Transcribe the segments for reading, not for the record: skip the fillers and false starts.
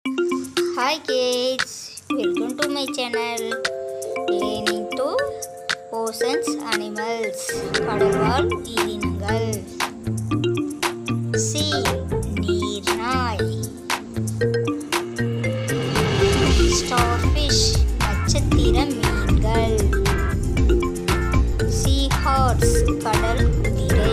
Hi kids, welcome to my channel. Learning to oceans animals. கடல்வாழ் உயிரினங்கள். Sea நீர்நாய். Starfish நட்சத்திர மீன்கள். Seahorse கடல் குதிரை.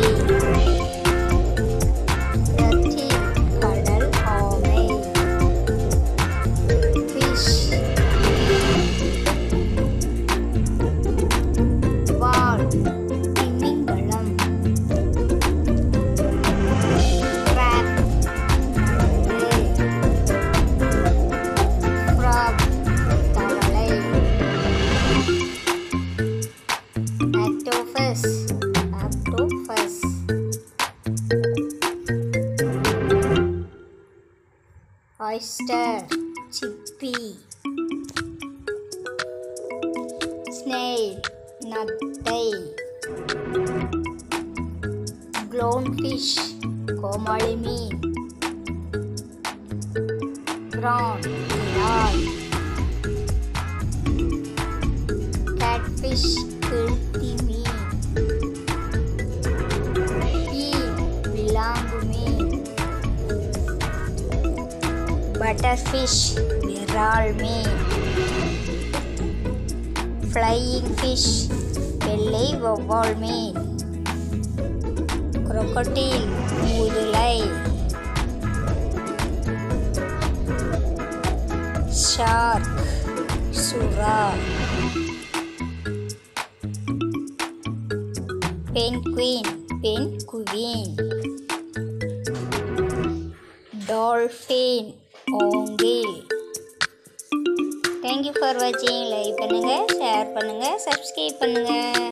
Octopus oyster chippy snail நத்தை clownfish கோமாளி மீன் prawn இறால் catfish கெளுத்தி மீன் விலாங்கு மீன் butterfish விரால் மீன் flying fish வெள்ளை வௌவால் மீன் crocodile முதலை shark சுறா penguin பெண்குயின் dolphin ஓங்கில். Thank you for watching. Like பண்ணுங்க, ஷேர் பண்ணுங்க, சப்ஸ்கிரைப் பண்ணுங்க.